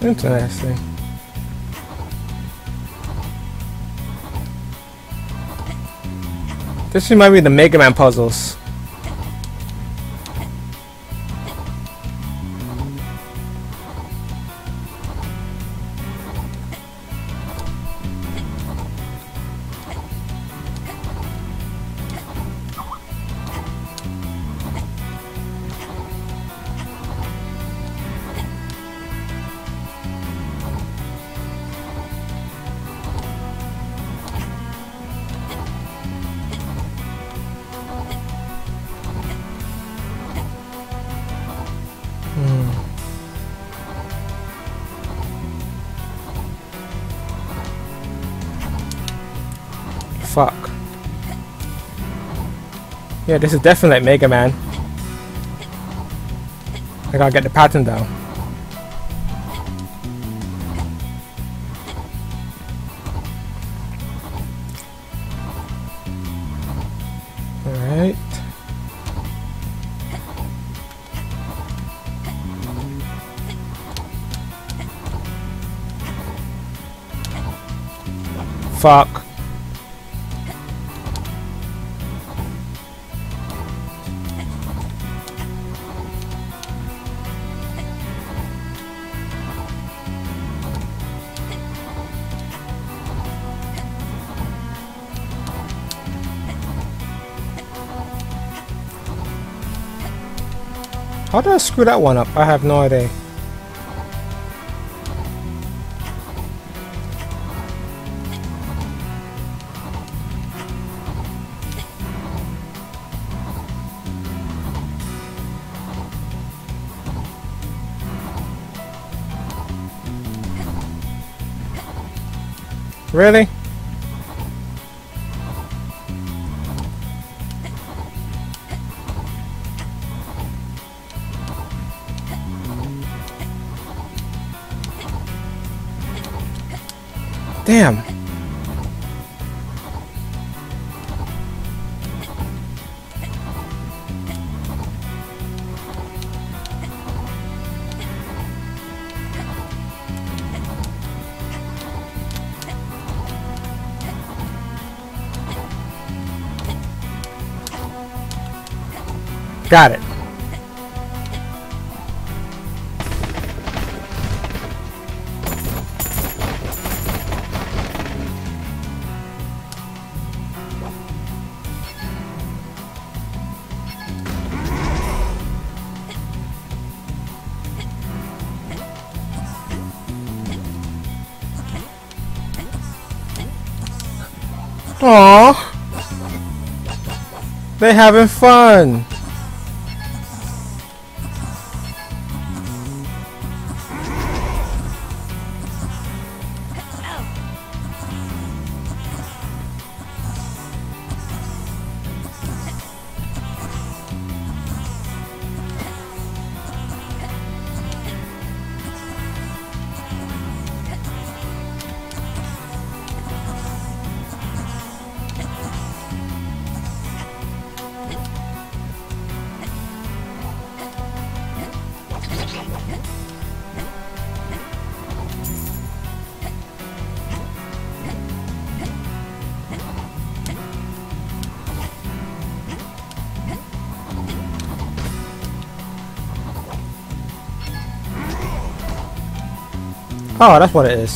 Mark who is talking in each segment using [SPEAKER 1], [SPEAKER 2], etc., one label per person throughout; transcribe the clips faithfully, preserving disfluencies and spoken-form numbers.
[SPEAKER 1] Interesting. This might be the Mega Man puzzles. Fuck. Yeah, this is definitely like Mega Man. I gotta get the pattern down. Alright. Fuck. How did I screw that one up? I have no idea. Really? Damn. Got it. Aww. They having fun. Oh, that's what it is.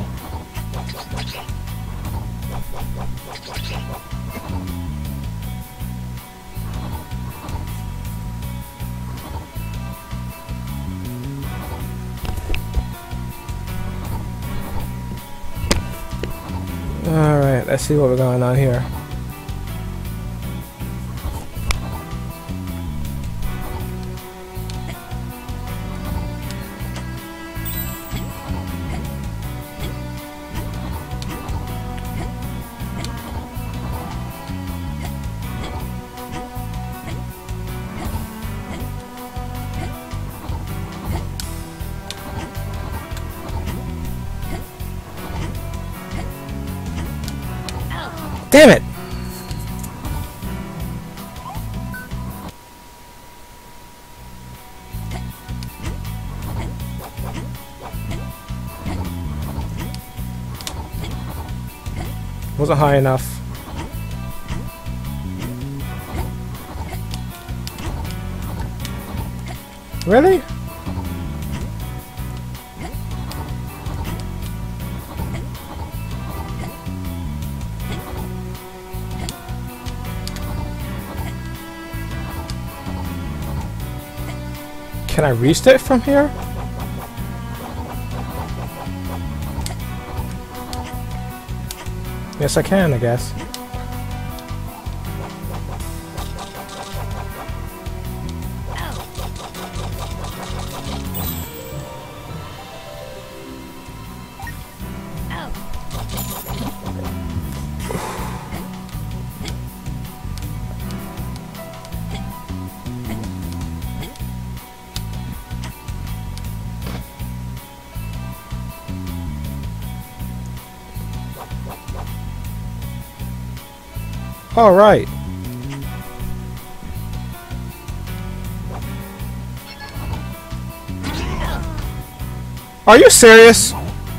[SPEAKER 1] Alright, let's see what we're going on here. Damn it! Wasn't high enough. Really? Can I reach it from here? Yes, I can, I guess. All right. Are you serious?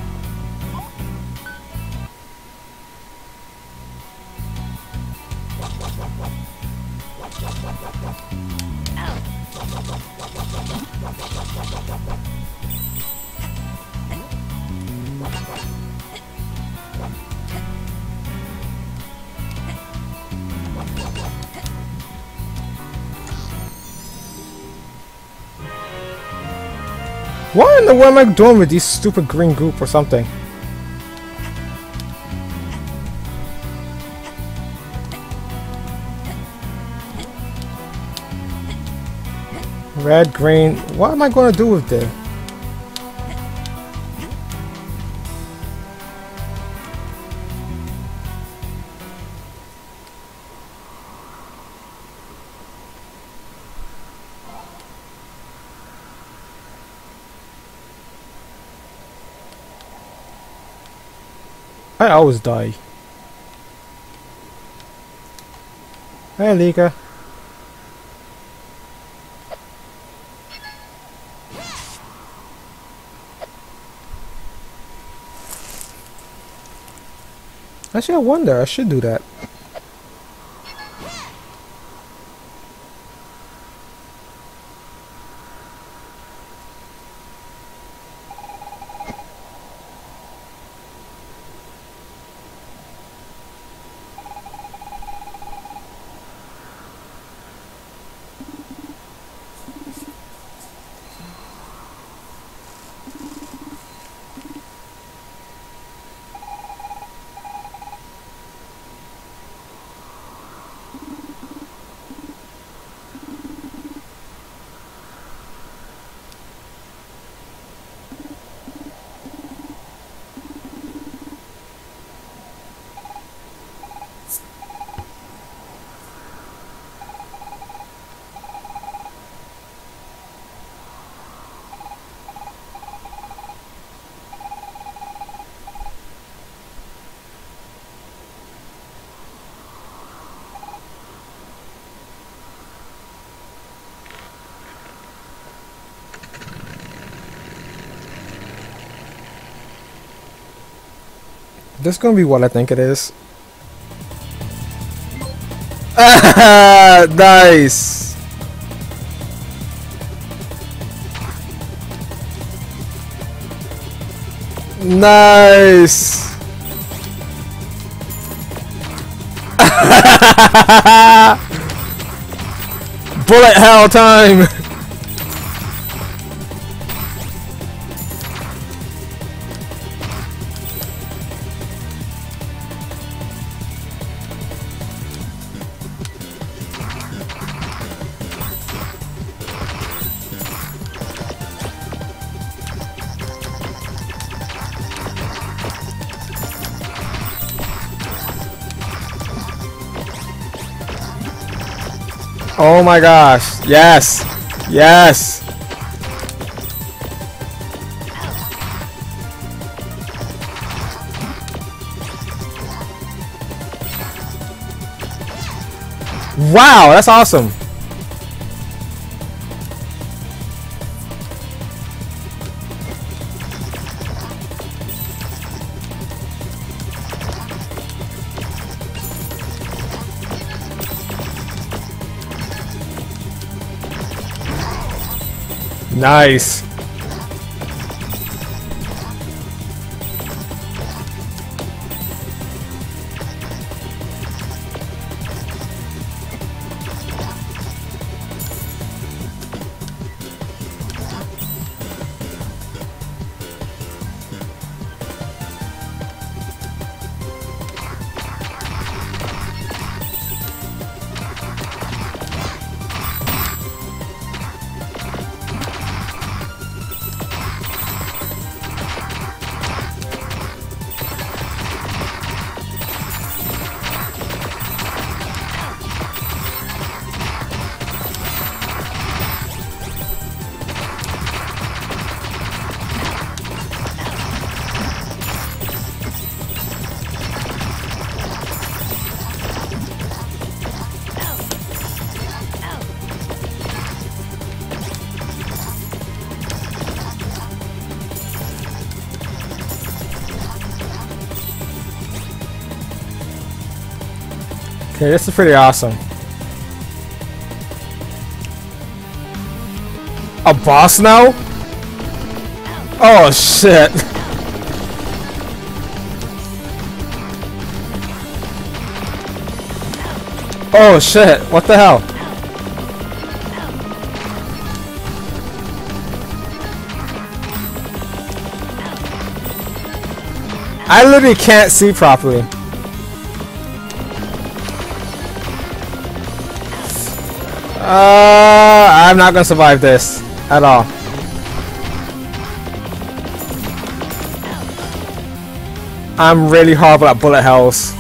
[SPEAKER 1] What in the world am I doing with these stupid green goop or something? Red, green. What am I going to do with this? I always die. Hey, Lika. Actually, I wonder. I should do that. This is gonna be what I think it is. Ah, nice. Nice. Bullet hell time. Oh my gosh. Yes. Yes. Wow, that's awesome. Nice. Okay, this is pretty awesome. A boss now? Oh shit. Oh shit, what the hell? I literally can't see properly. Uh, I'm not gonna survive this at all. I'm really horrible at bullet hells.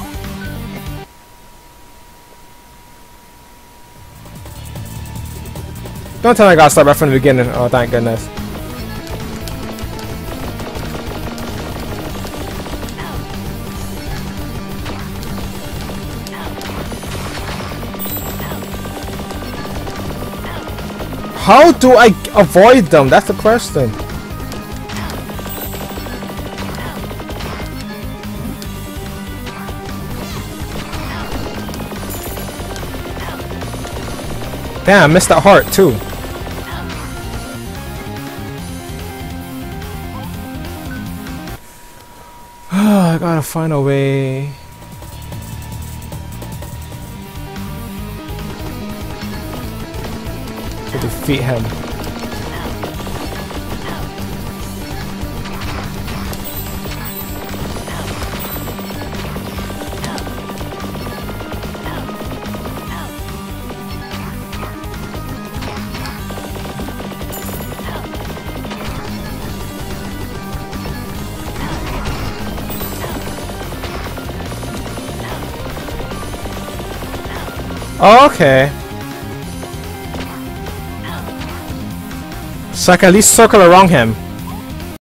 [SPEAKER 1] Don't tell me I gotta start right from the beginning. Oh, thank goodness. How do I avoid them? That's the question. Damn, I missed that heart too. I gotta find a way. To defeat him. Oh, okay. So I can at least circle around him.